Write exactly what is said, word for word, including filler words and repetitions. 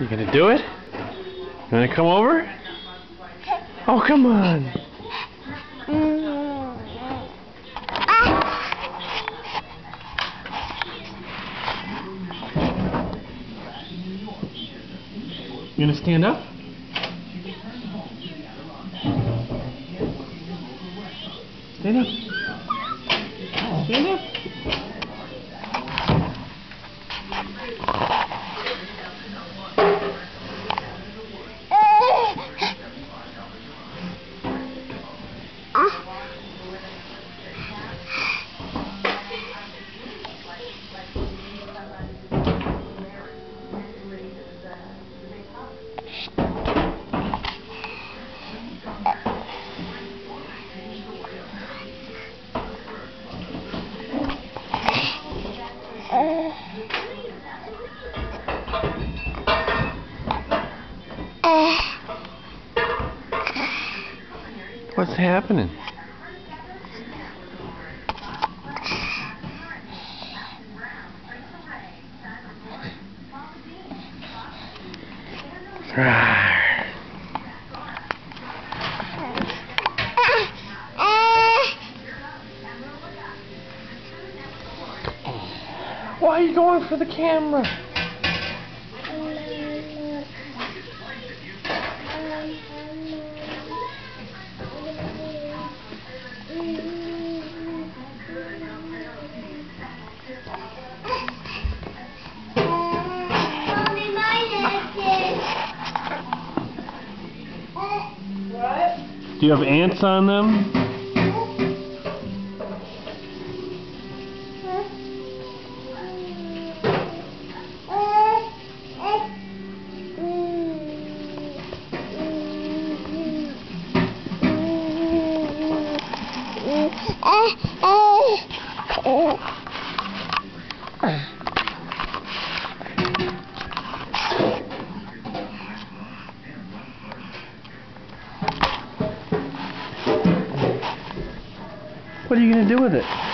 You gonna do it? You wanna come over? Oh, come on. You gonna stand up? Stand up. Stand up. What's happening? Why are you going for the camera? Do you have ants on them? What are you going to do with it?